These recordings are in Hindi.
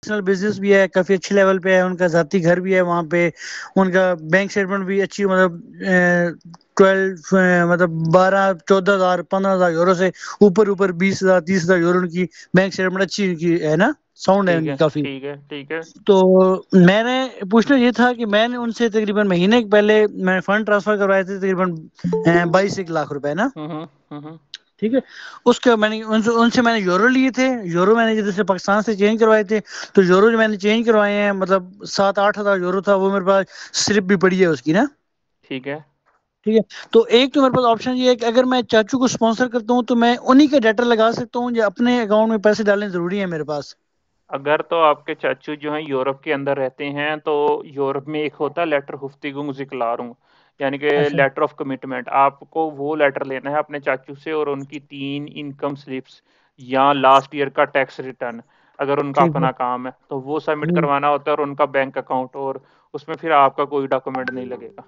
पर्सनल बिजनेस भी है, काफी अच्छे लेवल पे है, उनका जाती घर भी है वहाँ पे, उनका बैंक स्टेटमेंट भी अच्छी, मतलब 12 मतलब 12-14 हजार 15 हजार यूरो से ऊपर ऊपर 20 हजार 30 हजार यूरो उनकी बैंक स्टेटमेंट अच्छी उनकी है ना, साउंड है ठीक उनकी है, काफी। ठीक है, ठीक है। तो मैंने पूछना ये था कि मैंने उनसे तकरीबन महीने के पहले मैंने फंड ट्रांसफर करवाए थे तकरीबन 22 लाख रुपए ना। हम्म। ठीक है। उसके मैंने उनसे उनसे मैंने यूरो लिए थे, यूरो मैंने जैसे पाकिस्तान से चेंज करवाए थे, तो यूरो जो मैंने चेंज करवाए हैं मतलब 7-8 हजार यूरो था, वो मेरे पास स्लिप भी पड़ी है उसकी ना। ठीक है। ठीक है। तो एक तो मेरे पास ऑप्शन ये है कि अगर मैं चाचू को स्पॉन्सर करता हूँ तो मैं उन्हीं के डाटा लगा सकता हूँ या अपने अकाउंट में पैसे डालने जरूरी है मेरे पास? अगर तो आपके चाचू जो हैं यूरोप के अंदर रहते हैं, तो यूरोप में एक होता है लेटर हुफ्तिगुंग ज़िक्लारुंग, यानी कि अच्छा। Letter of commitment. आपको वो लेटर लेना है अपने चाचू से, और उनकी 3 इनकम स्लिप्स या लास्ट ईयर का टैक्स रिटर्न, अगर उनका ठीक है। अपना काम है तो वो सबमिट हम्म। करवाना होता है, और उनका बैंक अकाउंट, और उसमें फिर आपका कोई डॉक्यूमेंट नहीं लगेगा।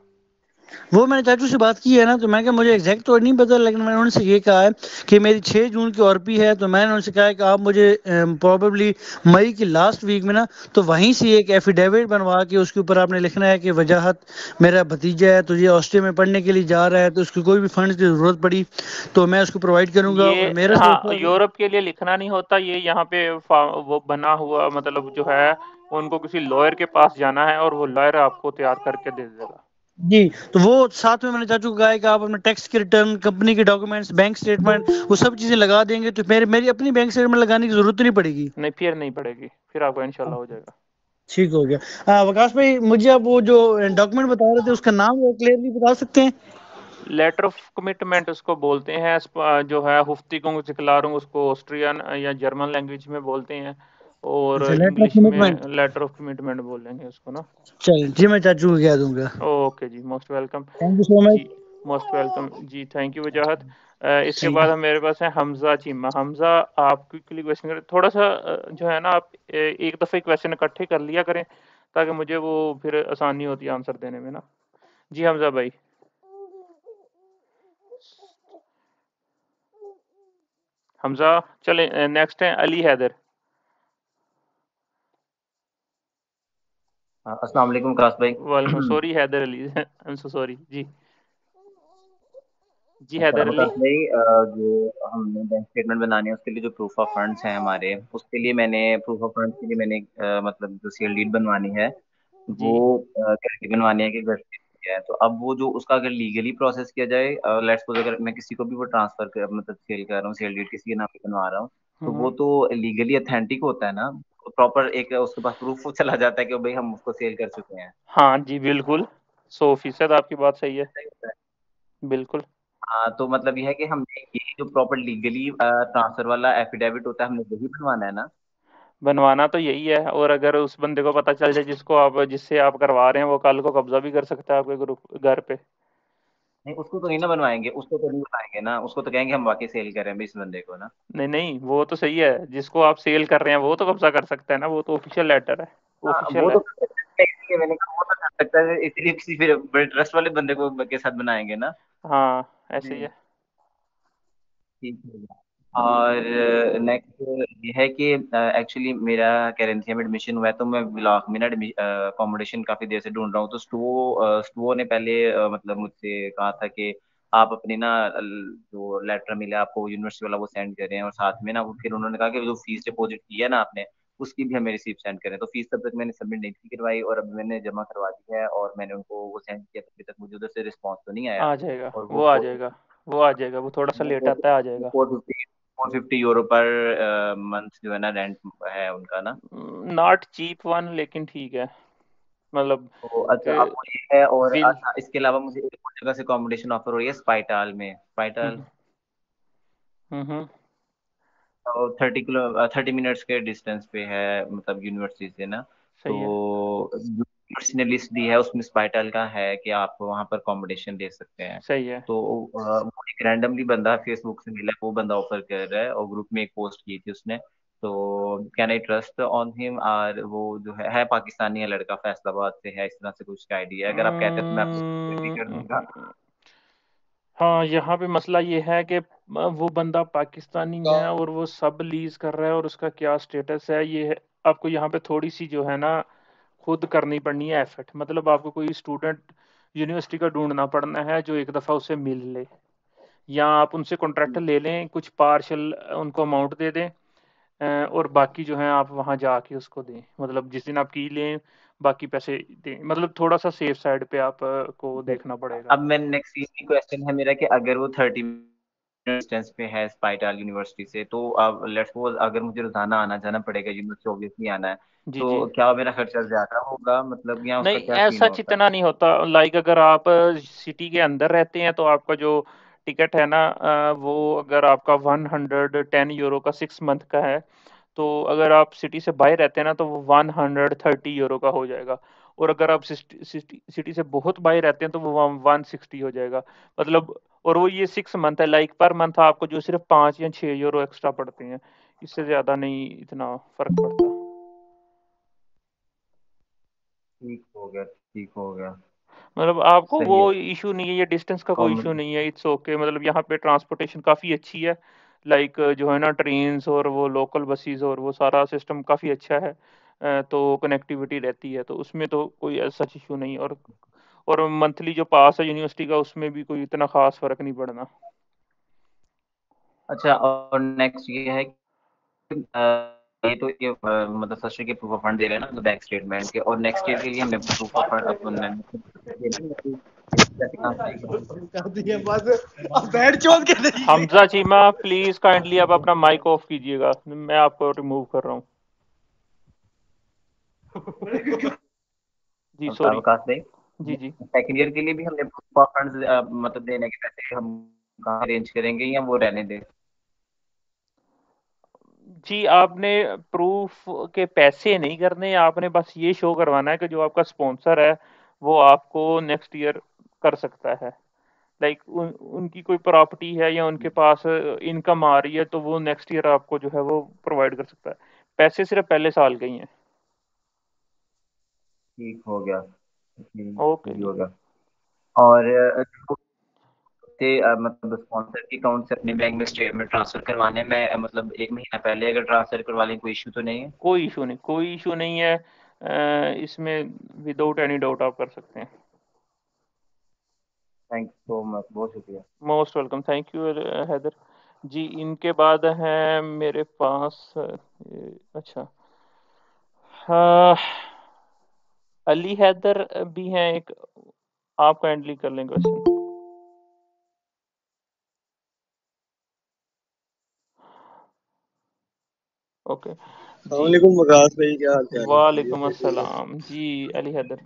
वो मैंने चाचू से बात की है ना, तो मैंने कहा मुझे एग्जैक्ट तो नहीं पता, लेकिन मैंने उनसे ये कहा है कि मेरी 6 जून की ऑरपी है, तो मैंने उनसे कहा है कि आप मुझे प्रॉबेबली मई की लास्ट वीक में ना, तो वहीं से एक एफिडेविट बनवा के उसके ऊपर आपने लिखना है कि वजाहत, मेरा भतीजा है तो ये ऑस्ट्रिया में पढ़ने के लिए जा रहा है, तो उसकी कोई भी फंड्स की जरूरत पड़ी तो मैं उसको प्रोवाइड करूंगा, ये और मेरा हाँ, सोचना। यूरोप के लिए लिखना नहीं होता, ये यहाँ पे वो बना हुआ, मतलब जो है उनको किसी लॉयर के पास जाना है, और वो लॉयर आपको तैयार करके दे देगा। जी। तो वो साथ में मैंने चाचू को कहा है कि आप अपने टैक्स की रिटर्न, कंपनी के डॉक्यूमेंट्स, बैंक स्टेटमेंट, वो सब चीजें लगा देंगे तो मेरी अपनी बैंक स्टेटमेंट लगाने की जरूरत नहीं पड़ेगी। नहीं, फिर नहीं पड़ेगी, फिर आपका इंशाल्लाह हो जाएगा। ठीक हो गया। वकाश भाई, मुझे आप वो जो डॉक्यूमेंट बता रहे थे उसका नाम वो क्लियरली बता सकते हैं? लेटर ऑफ कमिटमेंट उसको बोलते हैं, जो है हुफ्तिकुंग जिक्लारुंग, उसको ऑस्ट्रियन या जर्मन लैंग्वेज में बोलते हैं, और अच्छा, लेटर ऑफ इंग्लिश कमिटमेंट। में लेटर ऑफ कमिटमेंट बोलेंगे उसको ना। चलिए जी, मैं चाचू को कह दूंगा। ओके जी, most welcome. Thank you so much. जी, मोस्ट वेलकम जी, थैंक यू वजाहत। इसके थैंक बाद यू। हम मेरे पास है हमजा चीमा। हमजा, आप क्विकली क्वेश्चन करें थोड़ा सा, जो है ना आप एक दफ़े क्वेश्चन इकट्ठे कर लिया करें, ताकि मुझे वो फिर आसानी होती है आंसर देने में ना। जी हमजा भाई। हमजा, चले नेक्स्ट है अली हैदर। हाँ, अस्सलाम वालेकुम काश भाई। वालेकुम, sorry Haidar Ali, I am so sorry जी। जी अच्छा हैदर अली। वकास भाई, जो हमने बैंक स्टेटमेंट बनानी है उसके लिए जो प्रूफ ऑफ फंड्स हैं हमारे, उसके लिए मैंने प्रूफ ऑफ फंड्स के लिए मैंने मतलब जो सेल डीड बनवानी है वो जी। कैसे बनवानी है कि घर से है। तो अब वो जो उसका अगर लीगली प्रोसेस किया जाए, लेट्स सपोज अगर मैं किसी को भी वो ट्रांसफर कर मतलब सेल कर रहा हूँ, सेल डीड किसी के नाम पे बनवा रहा हूँ, तो वो हम्म। तो लीगली अथेंटिक होता है ना? प्रॉपर एक उसके पास प्रूफ चला जाता है कि भाई हम उसको सेल कर चुके हैं। हाँ जी, बिल्कुल, 100% आपकी बात सही है। सही होता है। बिल्कुल। हाँ, तो मतलब यह है कि हमने ये जो प्रॉपर लीगली ट्रांसफर वाला एफिडेविट होता है हमने वही बनवाना है ना? बनवाना तो यही है, और अगर उस बंदे को पता चल जाए जिससे आप करवा रहे हैं, वो कल को कब्जा भी कर सकता है आपके ग्रुप घर पे। नहीं, उसको तो नहीं ना बनवाएंगे, उसको तो नहीं बनाएंगे ना, उसको तो कहेंगे हम वाकई सेल कर रहे हैं इस बंदे को ना। नहीं नहीं, वो तो सही है, जिसको आप सेल कर रहे हैं वो तो कब्जा कर सकता है ना, वो तो ऑफिशियल लेटर है, हाँ, ऑफिशियल वो है। तो कर सकते हैं, इसलिए मैंने कहा वो तो कर सकता है, इसलिए किसी फिर बड़े ट्रस्ट वाले बंदे को के साथ बनाएंगे ना। हाँ, ऐसे ही जी, है। ठीक है। और नेक्स्ट ये है कि एक्चुअली मेरा कैरेंथिया में एडमिशन हुआ है, तो मैं ब्लॉक में ना अकोमोडेशन काफी देर से ढूंढ रहा हूँ। तो स्टूओ ने पहले मतलब मुझसे कहा था कि आप अपनी ना जो लेटर मिला आपको यूनिवर्सिटी वाला वो सेंड करें, और साथ में ना वो फिर उन्होंने कहा कि जो फीस डिपॉजिट की है ना आपने, उसकी भी हमें रिसीप्ट सेंड करें। तो फीस तब तक मैंने सबमिट नहीं थी करवाई, और अब मैंने जमा करवा दी है, और मैंने उनको वो सेंड किया, अभी तक मुझे उधर से रिस्पॉन्स तो नहीं आया। आ जाएगा, और वो आ जाएगा, वो आ जाएगा, वो थोड़ा सा लेट वो आता है, आ जाएगा। 450 यूरो पर मंथ जो है ना रेंट है उनका ना। नॉट चीप वन, लेकिन ठीक है, मतलब तो अच्छा, कि अब वो ये है, और विल। अच्छा इसके अलावा मुझे एक और जगह से अकोमोडेशन ऑफर हो रही है, स्पाइटाल में। स्पाइटाल हम्म। हम्म। 30 मिनट्स के डिस्टेंस पे है, मतलब यूनिवर्सिटी से ना। तो सही है। यूनिवर्सिटी ने लिस्ट दी है, उसमें स्पाइटाल का है कि आप वहाँ पर अकोमोडेशन ले सकते हैं। सही है। तो वो एक रैंडमली बंदा फेसबुक से मिला, वो बंदा ऑफर कर रहा है, और ग्रुप में एक पोस्ट की थी उसने। तो can I trust on him? और वो जो है पाकिस्तानी है, लड़का फैसलाबाद से है, इस तरह से कुछ आइडिया है? अगर आप कहते हैं तो मैं आपको भी कर दूंगा। हाँ, यहाँ पे मसला ये है कि वो बंदा पाकिस्तानी है, और वो सब लीज कर रहा है, और उसका क्या स्टेटस है ये आपको यहाँ पे थोड़ी सी जो है ना खुद करनी पड़नी है एफर्ट, मतलब आपको कोई स्टूडेंट यूनिवर्सिटी का ढूंढना पड़ना है जो एक दफ़ा उसे मिल ले, या आप उनसे कॉन्ट्रैक्ट ले लें, कुछ पार्शल उनको अमाउंट दे दें, और बाकी जो है आप वहाँ जाके उसको दें, मतलब जिस दिन आप की लें बाकी पैसे दें, मतलब थोड़ा सा सेफ साइड पे आप को देखना पड़ेगा। अब मैं नेक्स्ट यही क्वेश्चन है मेरा कि अगर वो 30 डिस्टेंस पे है स्पाइटाल यूनिवर्सिटी से, तो अब लेट्स सपोज अगर मुझे रोजाना आना जाना पड़ेगा यूनिवर्सिटी, ऑब्वियसली आना है, जी जी। तो क्या मेरा खर्चा ज्यादा होगा, मतलब या उसका नहीं, क्या सीन ऐसा होता है? इतना नहीं होता, लाइक अगर आप सिटी के अंदर रहते हैं तो आपका जो टिकट है ना वो अगर आपका 110 यूरो का 6 मंथ का है, तो अगर आप सिटी से बाहर रहते हैं ना तो वो 130 यूरो का हो जाएगा, और अगर आप सिटी से बहुत बाहर रहते हैं तो वो 160 हो जाएगा, मतलब। और वो ये 6 मंथ है, लाइक पर मंथ आपको जो सिर्फ 5 या 6 यूरो एक्स्ट्रा पड़ते हैं, इससे ज़्यादा नहीं इतना फर्क पड़ता। ठीक हो गया, ठीक हो गया। मतलब आपको वो सही है। इशू नहीं है, ये डिस्टेंस का कोई इशू कॉम नहीं है, इट्स ओके, मतलब यहाँ पे ट्रांसपोर्टेशन काफ़ी अच्छी है, लाइक जो है ना ट्रेन्स और वो लोकल बसेस और वो सारा सिस्टम काफ़ी अच्छा है, तो कनेक्टिविटी रहती है, तो उसमें तो कोई ऐसा इशू नहीं, और मंथली जो पास है यूनिवर्सिटी का उसमें भी कोई इतना खास फर्क नहीं पड़ना। अच्छा, और नेक्स्ट ये है कि ये तो ये मतलब सस्टे के प्रूफ ऑफ फंड दे रहे हैं ना, बैंक स्टेटमेंट के, और नेक्स्ट ईयर के लिए हमें प्रूफ ऑफ फंड अपन जैसे कहाँ से आएगी? कर दिया बस, अब बैठ चोद के नहीं। हमजा चीमा, प्लीज काइंडली आप अपना माइक ऑफ कीजिएगा, मैं आपको रिमूव कर रहा हूँ। जी सॉरी। अवकाश दें। जी जी। सेकेंड ईयर के लिए भी हमने प्रूफ ऑफ फंड मतलब देने के पैसे हम कहाँ अरेंज करेंगे, या वो रहने दें? जी, आपने प्रूफ के पैसे नहीं करने, आपने बस ये शो करवाना है कि जो आपका स्पॉन्सर है वो आपको नेक्स्ट ईयर कर सकता है, लाइक उनकी कोई प्रॉपर्टी है या उनके पास इनकम आ रही है तो वो नेक्स्ट ईयर आपको जो है वो प्रोवाइड कर सकता है, पैसे सिर्फ पहले साल के ही हैं। ठीक हो गया। ओके ठीक जी। हो गया। और जो से मतलब स्पॉन्सर के अकाउंट से अपने बैंक में स्टेटमेंट ट्रांसफर करवाने में मतलब 1 महीना पहले अगर ट्रांसफर करवा लें, कोई इशू तो नहीं है? कोई इशू नहीं, कोई इशू नहीं है, इसमें विदाउट एनी डाउट आप कर सकते हैं। थैंक यू सो मच, बहुत शुक्रिया। Most welcome, thank you Haidar ji. इनके बाद है मेरे पास अच्छा, हाँ, अली हैदर भी हैं एक, आप काइंडली कर लें क्वेश्चन। ओके जी। अस्सलामुअलैकुम वकास भाई, क्या हाल चाल है? वालेकुम खैरियत से? अस्सलाम जी, अली हैदर।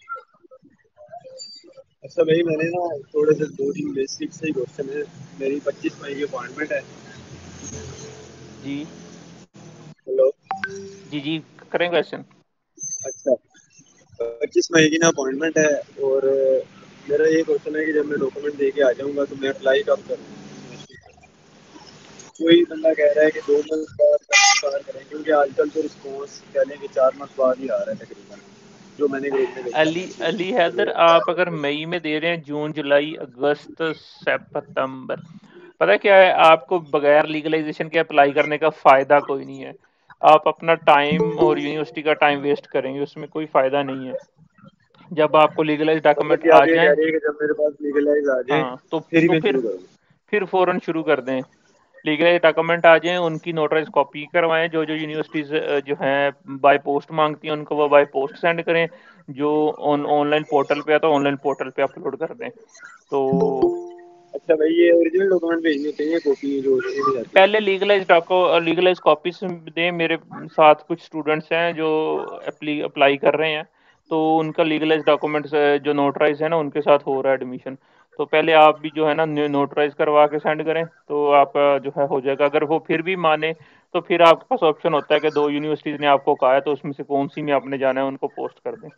अच्छा भाई, मैंने ना थोड़े से दो तीन बेसिक से ही क्वेश्चन है। मेरी 25 मई की अपॉइंटमेंट है। जी हेलो। जी जी, करें क्वेश्चन। अच्छा, 25 मई की ना अपॉइंटमेंट है, और मेरा ये क्वेश्चन है कि जब मैं डॉक्यूमेंट दे के आ जाऊंगा तो मैं अप्लाई कब करूँ? कोई बंदा कह रहा है कि 2 मंथ बाद करें, क्योंकि आजकल तो रिस्पॉन्स कहने के 4 मंथ बाद ही आ रहा है तकरीबन, जो मैंने ग्रुप में देखा अली अली हैदर, आप अगर मई में दे रहे हैं, जून जुलाई अगस्त सितंबर, पता है क्या है, आपको बगैर लीगलाइजेशन के अप्लाई करने का फायदा कोई नहीं है, आप अपना टाइम और यूनिवर्सिटी का टाइम वेस्ट करेंगे, उसमें कोई फायदा नहीं है। जब आपको लीगलाइज मतलब डॉक्यूमेंट कि आ आप ये कह जाएं, रही है कि जब मेरे पास लीगलाइज आ जाए हाँ, तो फिर ही तो मैं फिर शुरू करूँ? फिर फौरन शुरू कर दें। लीगलाइज डॉक्यूमेंट आ जाएं, उनकी नोटराइज कॉपी करवाएं, जो जो यूनिवर्सिटीज जो हैं बाय पोस्ट मांगती हैं उनको वो बाय पोस्ट सेंड करें, जो ऑनलाइन पोर्टल पे है तो ऑनलाइन पोर्टल पे अपलोड कर दें। तो अच्छा भाई, ये ओरिजिनल डॉक्यूमेंट भेजने होते हैं, कॉपी जो ओरिजिनल जाती है? पहले लीगलाइज कॉपीज दें, मेरे साथ कुछ स्टूडेंट्स हैं जो अप्लाई कर रहे हैं, तो उनका लीगलाइज डॉक्यूमेंट्स जो नोटराइज है ना उनके साथ हो रहा है एडमिशन, तो पहले आप भी जो है ना नोटराइज करवा के सेंड करें तो आपका जो है हो जाएगा। अगर वो फिर भी माने तो फिर आपके पास ऑप्शन होता है कि 2 यूनिवर्सिटीज ने आपको कहा है तो उसमें से कौन सी में आपने जाना है उनको पोस्ट कर दें।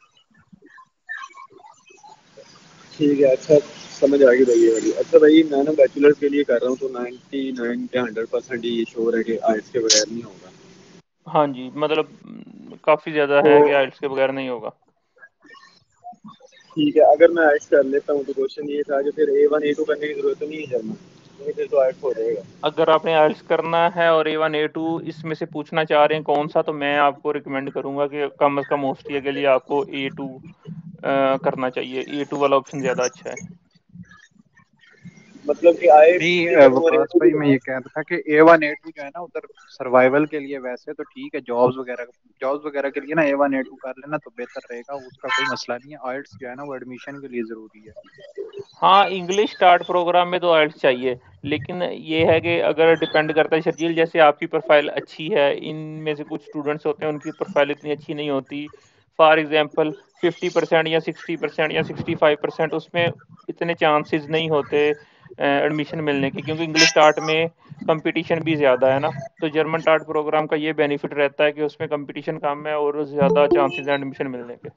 ठीक है, अच्छा, समझ आ गई भाई ये वाली। अच्छा भाई, मैं ना बैचलर्स के लिए कर रहा हूँ, तो 99 या 100% ये श्योर है कि आर्ट्स के बगैर नहीं होगा? हाँ जी, मतलब काफ़ी ज़्यादा तो है कि आइल्स के बगैर नहीं होगा। ठीक है, अगर मैं आर्ट्स कर लेता हूँ तो क्वेश्चन ये था कि फिर A1 A2 करने की जरूरत तो नहीं है जर्मन? फिर तो आइट हो जाएगा। अगर आपने आइल्स करना है और A1 A2 इसमें से पूछना चाह रहे हैं कौन सा, तो मैं आपको रिकमेंड करूंगा कि कम से कम ऑस्ट्रिया के लिए आपको A2 करना चाहिए। A2 वाला ऑप्शन ज़्यादा अच्छा है। मतलब कि आइट नहीं भी करूँ और वकास A2 भी भाई, मैं करूँ। ये कह रहा था कि A1 A2 जो है ना उधर सर्वाइवल के लिए वैसे तो ठीक है, जॉब्स वगैरह के लिए ना A1 A2 कर लेना तो बेहतर रहेगा, उसका कोई मसला नहीं है। आइल्स जो है ना वो एडमिशन के लिए जरूरी है। हाँ, इंग्लिश स्टार्ट प्रोग्राम में तो आइल्स चाहिए, लेकिन ये है कि अगर डिपेंड करता है शर्जील, जैसे आपकी प्रोफाइल अच्छी है, इनमें से कुछ स्टूडेंट्स होते हैं उनकी प्रोफाइल इतनी अच्छी नहीं होती। फॉर एग्जांपल 50% या 60% या 65%, उसमें इतने चांसेस नहीं होते एडमिशन मिलने के, क्योंकि इंग्लिश स्टार्ट में कंपटीशन भी ज़्यादा है ना। तो जर्मन स्टार्ट प्रोग्राम का ये बेनिफिट रहता है कि उसमें कंपटीशन कम है और ज़्यादा चांसेस हैं एडमिशन मिलने के।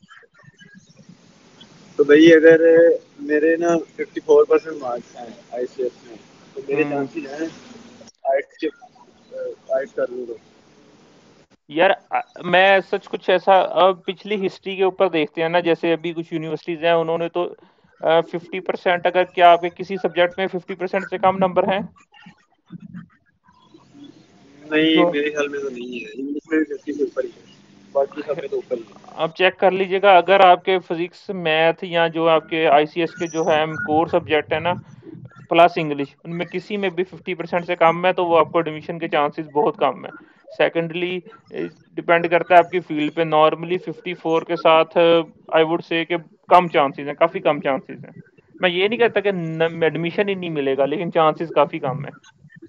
तो भाई अगर मेरे ना 54% मार्क्स हैं आईसीएस में, तो मेरे हम्म। चांसेस हैं आइट के, आइट कर लूँ तो। यार मैं सच कुछ ऐसा, अब पिछली हिस्ट्री के ऊपर देखते हैं ना, जैसे अभी कुछ यूनिवर्सिटीज हैं उन्होंने तो 50%, अगर क्या आपके किसी सब्जेक्ट में 50% से कम नंबर हैं नहीं, तो मेरे ख्याल में तो नहीं है, इंग्लिश में भी 50 से ऊपर ही है, बाकी सब में तो ऊपर ही है। आप चेक कर लीजिएगा। अगर आपके फिजिक्स मैथ या जो आपके आईसीएस के जो है कोर सब्जेक्ट है ना, प्लस इंग्लिश, उनमें किसी में भी 50% से कम है तो वो आपको एडमिशन के चांसेस बहुत कम है। सेकेंडली डिपेंड करता है आपकी फील्ड पे। नॉर्मली 54 के साथ आई वुड से कि कम चांसेस हैं, काफ़ी कम चांसेस हैं। मैं ये नहीं कहता कि एडमिशन ही नहीं मिलेगा, लेकिन चांसेस काफ़ी कम है।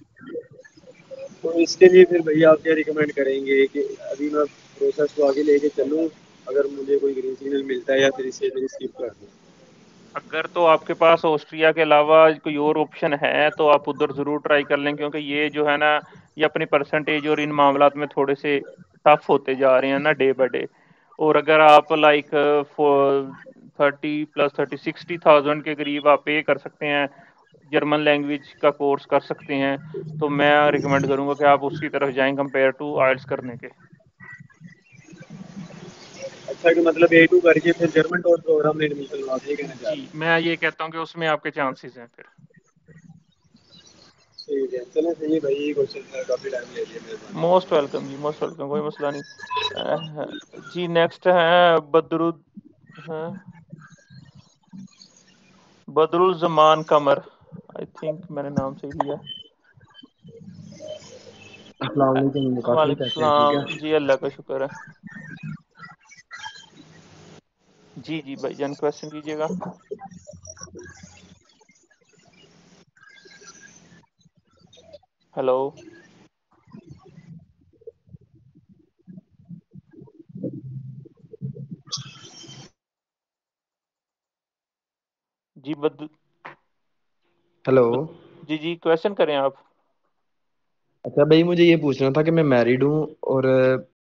तो इसके लिए फिर भैया आप क्या रिकमेंड करेंगे कि अभी मैं प्रोसेस को आगे लेके चलूँ, अगर मुझे कोई ग्रीन सिग्नल मिलता है, या फिर इसे फिर स्किप कर दूँ? अगर तो आपके पास ऑस्ट्रिया के अलावा कोई और ऑप्शन है तो आप उधर ज़रूर ट्राई कर लें, क्योंकि ये जो है ना, ये अपनी परसेंटेज और इन मामलात में थोड़े से टफ होते जा रहे हैं ना डे बाय डे। और अगर आप लाइक 30 + 30 60,000 के करीब आप पे कर सकते हैं, जर्मन लैंग्वेज का कोर्स कर सकते हैं, तो मैं रिकमेंड करूंगा कि आप उसकी तरफ जाएं कंपेयर टू आइल्स करने के। अच्छा, कि मतलब A2 करके फिर जर्मन टॉप प्रोग्राम में एडमिशन लगा, ये कहना चाह जी, रहे हैं? मैं ये कहता हूँ कि उसमें आपके चांसेस हैं फिर। ठीक है, चलो सही है भाई, ये क्वेश्चन में काफ़ी टाइम ले लिया, मेहरबानी। मोस्ट वेलकम जी, मोस्ट वेलकम, कोई मसला नहीं। जी नेक्स्ट है बदरुल, हैं बदरुल जमान कमर, आई थिंक मैंने नाम सही लिया। अस्सलाम वालेकुम वकास भाई, वालेकुम कैसे हैं? ठीक सलाम है। जी, अल्लाह का शुक्र है। जी जी भाईजान, क्वेश्चन कीजिएगा। हेलो। जी हेलो। बद, जी जी क्वेश्चन करें आप। अच्छा भाई, मुझे ये पूछना था कि मैं मैरिड हूँ और